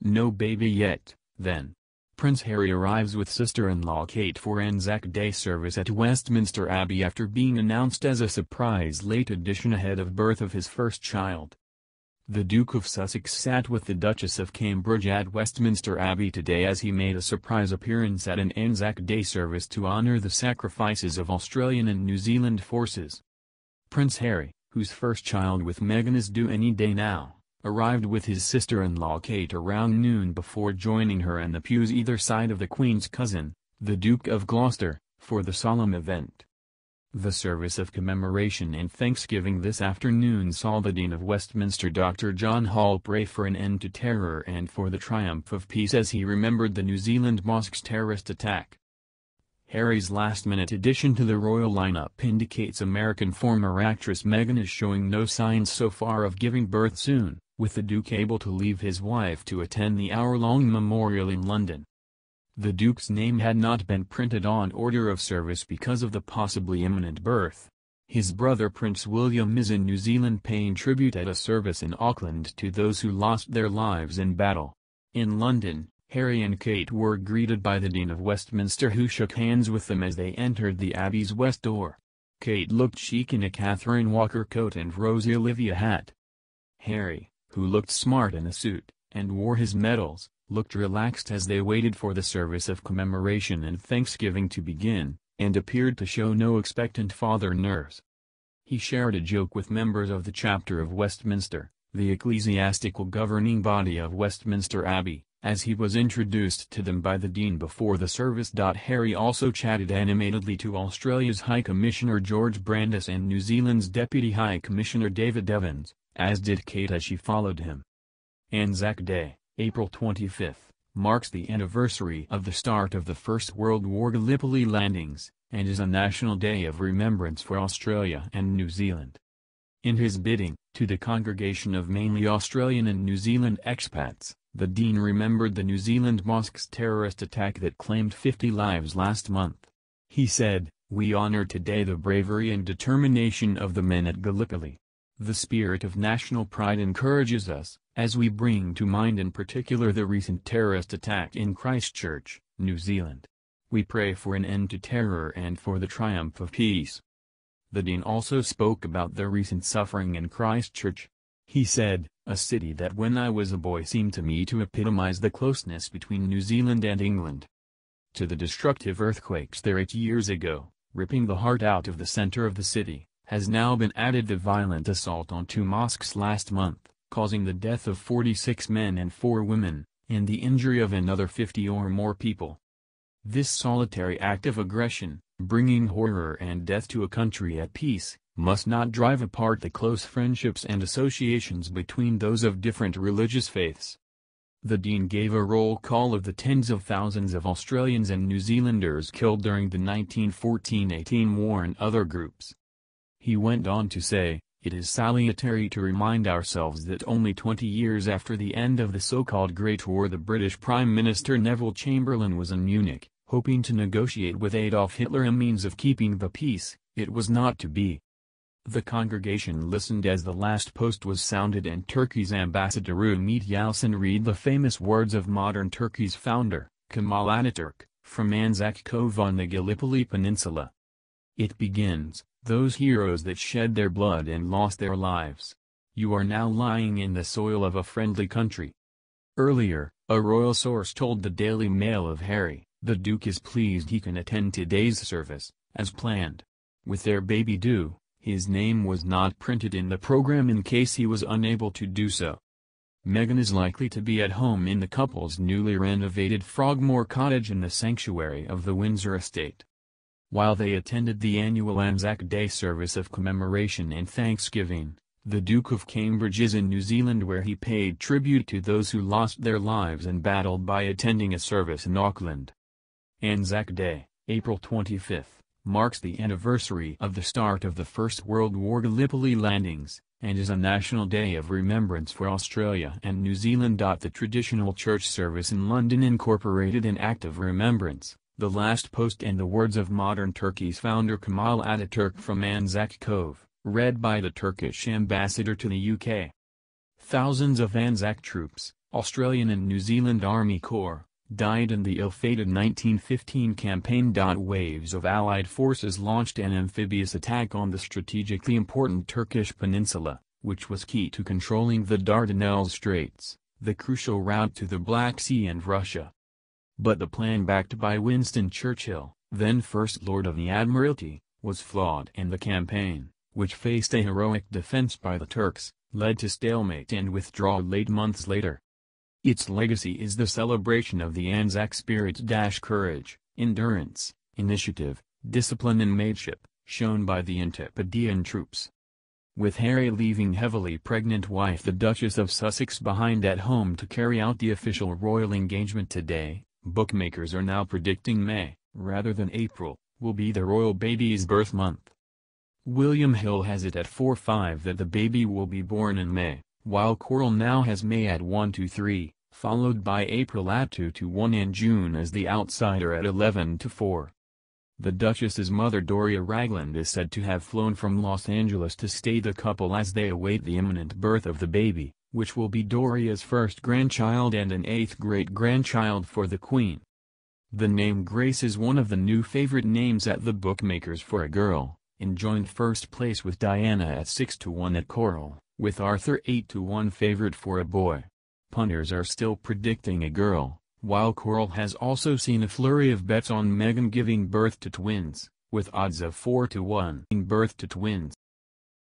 No baby yet, then. Prince Harry arrives with sister-in-law Kate for Anzac Day service at Westminster Abbey after being announced as a surprise late addition ahead of birth of his first child. The Duke of Sussex sat with the Duchess of Cambridge at Westminster Abbey today as he made a surprise appearance at an Anzac Day service to honour the sacrifices of Australian and New Zealand forces. Prince Harry, whose first child with Meghan is due any day now, arrived with his sister-in-law Kate around noon before joining her in the pews either side of the Queen's cousin, the Duke of Gloucester, for the solemn event. The service of commemoration and thanksgiving this afternoon saw the Dean of Westminster Dr. John Hall pray for an end to terror and for the triumph of peace as he remembered the New Zealand mosque's terrorist attack. Harry's last-minute addition to the royal lineup indicates American former actress Meghan is showing no signs so far of giving birth soon, with the Duke able to leave his wife to attend the hour-long memorial in London. The Duke's name had not been printed on order of service because of the possibly imminent birth. His brother Prince William is in New Zealand paying tribute at a service in Auckland to those who lost their lives in battle. In London, Harry and Kate were greeted by the Dean of Westminster who shook hands with them as they entered the Abbey's west door. Kate looked chic in a Catherine Walker coat and Rosie Olivia hat. Harry, who looked smart in a suit, and wore his medals, looked relaxed as they waited for the service of commemoration and thanksgiving to begin, and appeared to show no expectant father nerves. He shared a joke with members of the chapter of Westminster, the ecclesiastical governing body of Westminster Abbey, as he was introduced to them by the Dean before the service. Harry also chatted animatedly to Australia's High Commissioner George Brandis and New Zealand's Deputy High Commissioner David Evans, as did Kate as she followed him. Anzac Day, April 25, marks the anniversary of the start of the First World War Gallipoli landings, and is a national day of remembrance for Australia and New Zealand. In his bidding, to the congregation of mainly Australian and New Zealand expats, the Dean remembered the New Zealand mosque's terrorist attack that claimed 50 lives last month. He said, "We honour today the bravery and determination of the men at Gallipoli. The spirit of national pride encourages us, as we bring to mind in particular the recent terrorist attack in Christchurch, New Zealand. We pray for an end to terror and for the triumph of peace." The Dean also spoke about the recent suffering in Christchurch. He said, "A city that when I was a boy seemed to me to epitomize the closeness between New Zealand and England. To the destructive earthquakes there 8 years ago, ripping the heart out of the center of the city, has now been added the violent assault on 2 mosques last month, causing the death of 46 men and 4 women, and the injury of another 50 or more people. This solitary act of aggression, bringing horror and death to a country at peace, must not drive apart the close friendships and associations between those of different religious faiths." The Dean gave a roll call of the tens of thousands of Australians and New Zealanders killed during the 1914-18 war and other groups. He went on to say, "It is salutary to remind ourselves that only 20 years after the end of the so-called Great War the British Prime Minister Neville Chamberlain was in Munich, hoping to negotiate with Adolf Hitler a means of keeping the peace. It was not to be." The congregation listened as the last post was sounded and Turkey's ambassador Ümit Yalçın read the famous words of modern Turkey's founder, Kemal Ataturk, from Anzac Cove on the Gallipoli Peninsula. It begins, "Those heroes that shed their blood and lost their lives. You are now lying in the soil of a friendly country." Earlier, a royal source told the Daily Mail of Harry, "The Duke is pleased he can attend today's service, as planned. With their baby due, his name was not printed in the program in case he was unable to do so." Meghan is likely to be at home in the couple's newly renovated Frogmore cottage in the sanctuary of the Windsor estate. While they attended the annual Anzac Day service of commemoration and thanksgiving, the Duke of Cambridge is in New Zealand where he paid tribute to those who lost their lives in battle by attending a service in Auckland. Anzac Day, April 25, marks the anniversary of the start of the First World War Gallipoli landings, and is a national day of remembrance for Australia and New Zealand. The traditional church service in London incorporated an act of remembrance, the last post and the words of modern Turkey's founder Kemal Ataturk from Anzac Cove, read by the Turkish ambassador to the UK. Thousands of Anzac troops, Australian and New Zealand Army Corps, died in the ill-fated 1915 campaign. Waves of Allied forces launched an amphibious attack on the strategically important Turkish peninsula, which was key to controlling the Dardanelles Straits, the crucial route to the Black Sea and Russia. But the plan backed by Winston Churchill, then First Lord of the Admiralty, was flawed, and the campaign, which faced a heroic defense by the Turks, led to stalemate and withdrawal late months later. Its legacy is the celebration of the Anzac spirit. Courage, endurance, initiative, discipline and mateship, shown by the Antipodean troops. With Harry leaving heavily pregnant wife the Duchess of Sussex behind at home to carry out the official royal engagement today, bookmakers are now predicting May, rather than April, will be the royal baby's birth month. William Hill has it at 4-5 that the baby will be born in May, while Coral now has May at 1-3, followed by April at 2-1 and June as the outsider at 11-4. The Duchess's mother Doria Ragland is said to have flown from Los Angeles to stay the couple as they await the imminent birth of the baby, which will be Doria's first grandchild and an 8th great-grandchild for the Queen. The name Grace is one of the new favorite names at the bookmakers for a girl, enjoying first place with Diana at 6-1 at Coral, with Arthur 8-1 favorite for a boy. Punters are still predicting a girl, while Coral has also seen a flurry of bets on Meghan giving birth to twins, with odds of 4-1 birth to twins.